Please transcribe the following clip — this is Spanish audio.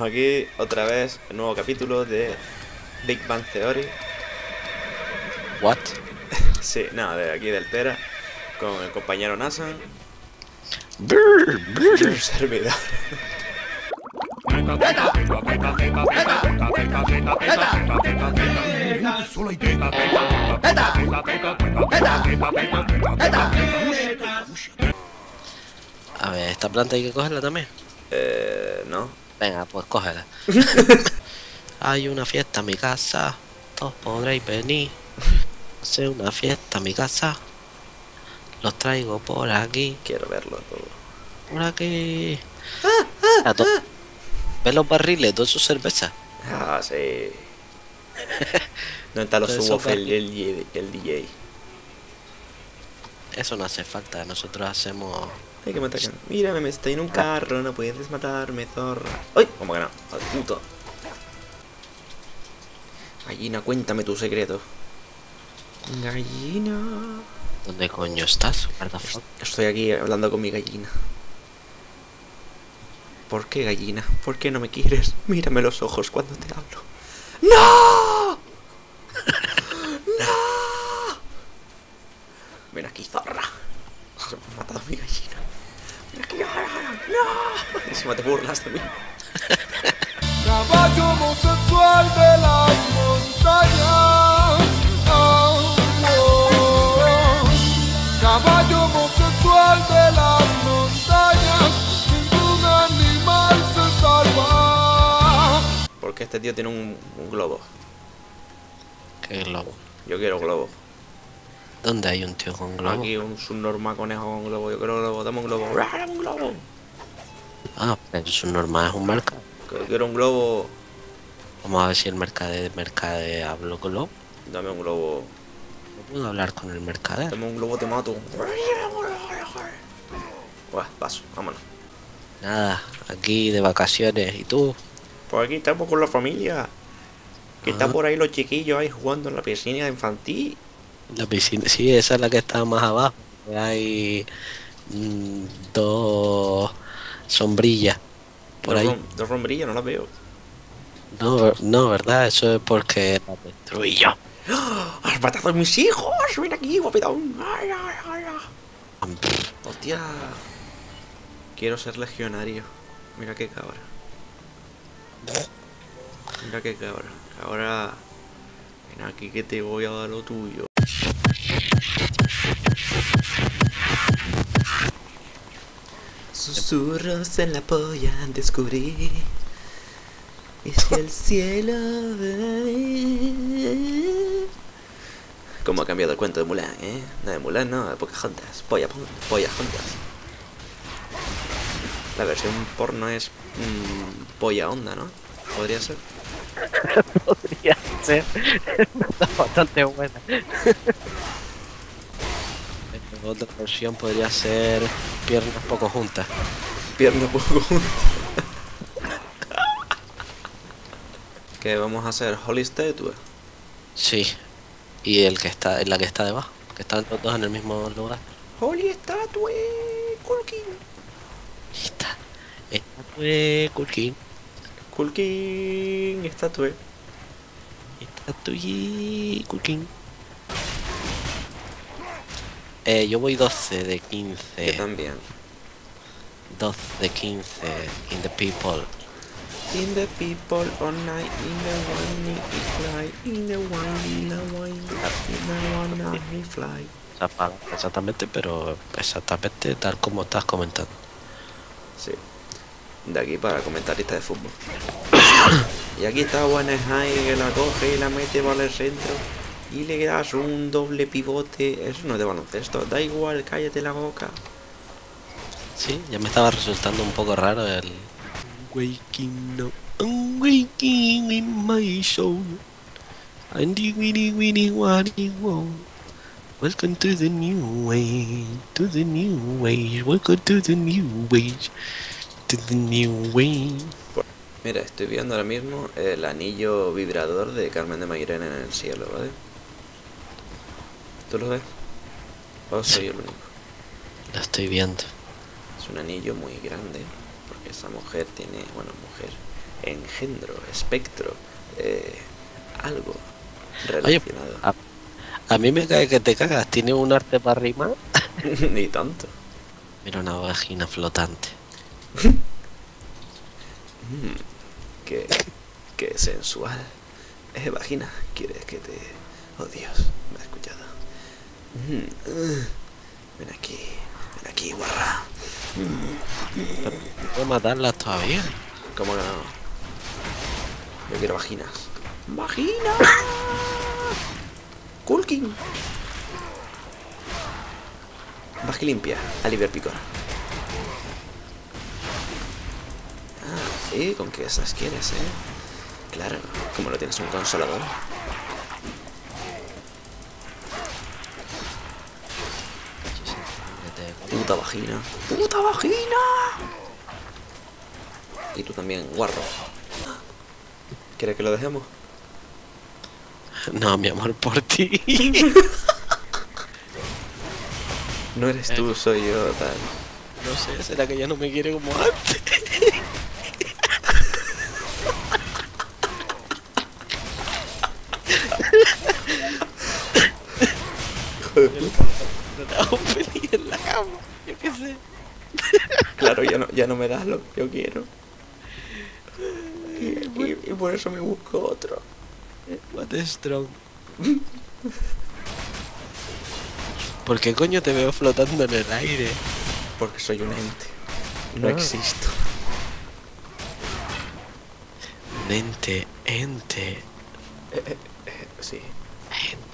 estamos aquí otra vez, el nuevo capítulo de Big Bang Theory. What? Sí, no, de aquí del Tera, con el compañero Nasan, un servidor. A ver, esta planta hay que cogerla también. No. Venga, pues cógela. Hay una fiesta en mi casa, todos podréis venir. Hacer una fiesta en mi casa. Los traigo por aquí, Quiero verlo todo. por aquí. ¿Ves los barriles? Todas sus cervezas. Ah, sí. ¿Dónde está los Todo eso subwoofers para- el DJ? Eso no hace falta, nosotros hacemos... Hay que matar. Mírame, me estoy en un carro, no puedes matarme, zorra. ¡Ay! ¿Cómo que no? ¡Al puto! Gallina, cuéntame tu secreto. Gallina. ¿Dónde coño estás? What the fuck? Estoy aquí hablando con mi gallina. ¿Por qué, gallina? ¿Por qué no me quieres? Mírame los ojos cuando te hablo. ¡No! ¡No! Ven aquí, zorra. Se me ha matado mi gallina. Ven aquí, ¡no! Encima te burlas de mí. Caballo homosexual de las montañas. Oh, oh. Caballo homosexual de las montañas. Ningún animal se salva. Porque este tío tiene un globo. ¿Qué globo? Yo quiero globo. ¿Dónde hay un tío con globo? Aquí un subnormal conejo con globo. Yo quiero globo. Dame un globo. Dame un globo. Ah, pero eso es normal, es un mercado. Que quiero un globo. Vamos a ver si el mercader habló con globo. Dame un globo. No puedo hablar con el mercader. Dame un globo, te mato. Buah, paso, vámonos. Nada, aquí de vacaciones. ¿Y tú? Pues aquí estamos con la familia. Que Ah. están por ahí los chiquillos ahí jugando en la piscina infantil. La piscina, sí, esa es la que está más abajo. Hay dos sombrillas por ahí. Dos rombrillas, no las veo. No, ¿verdad? Eso es porque la destruí yo. ¡Ah! ¡Has matado a mis hijos! ¡Ven aquí, guapetón! ¡Ay, ay, ay, ay! ¡Hostia! Quiero ser legionario. Mira qué cabra. Mira qué cabra. Ahora... Ven aquí que te voy a dar lo tuyo. Susurros en la polla descubrí. Es que el cielo... ¿Cómo ha cambiado el cuento de Mulan, eh? No, de Mulan no, de Pocahontas. Pollas juntas. La versión porno es... polla onda, ¿no? Podría ser. Podría ser. Está bastante buena. Otra versión podría ser piernas poco juntas. Pierna poco juntas. ¿Qué vamos a hacer? ¿Holy Statue? Sí. Y el que está, la que está debajo. Que están los dos en el mismo lugar. ¡Holy Statue! ¡Culkin! Esta fue Kulkin. ¡Culkin! Statue. Esta tuya, Kulkin. Yo voy 12 de 15. Yo también. 12 de 15 in the people. In the people all night, in the one me fly, in the one, in the one me fly. Esa palabra exactamente, pero exactamente tal como estás comentando. Sí. De aquí para comentarista de fútbol. Y aquí está Wanehai que la coge y la mete para el centro. Y le das un doble pivote. Eso no es de baloncesto. Da igual, cállate la boca. Sí, ya me estaba resultando un poco raro el... Waking up, I'm waking in my soul. I'm the winnie wow. Welcome to the new way, to the new way. Welcome to the new way, to the new way. Mira, estoy viendo ahora mismo el anillo vibrador de Carmen de Mairena en el cielo, ¿vale? ¿Tú lo ves? ¿O soy el único? Lo estoy viendo. Es un anillo muy grande, porque esa mujer tiene, bueno, mujer, engendro, espectro, algo Oye, relacionado. a mí me cae que te cagas. ¿Tiene un arte para rimar? Ni tanto. Mira una vagina flotante. Qué sensual. Vagina, ¿quieres que te... Oh Dios, me ha escuchado. Ven aquí, guarra. ¿Puedo matarlas todavía? ¿Cómo que no? Yo quiero vaginas. ¡Vagina! ¡Culkin! Vagi limpia, aliviar picor. ¿Y con qué esas quieres, Claro, como no tienes un consolador. Puta vagina. ¡Puta vagina! Y tú también, guarro. ¿Quieres que lo dejemos? No, mi amor, por ti. No eres tú, soy yo, tal. No sé, ¿será que ya no me quiere como antes? Hijo de puta. No te hago feliz en la cama, yo qué sé. Claro, ya no me das lo que yo quiero. Y por eso me busco otro. What is strong. ¿Por qué coño te veo flotando en el aire? Porque soy un ente. No existo. Un ente. Sí. Ente.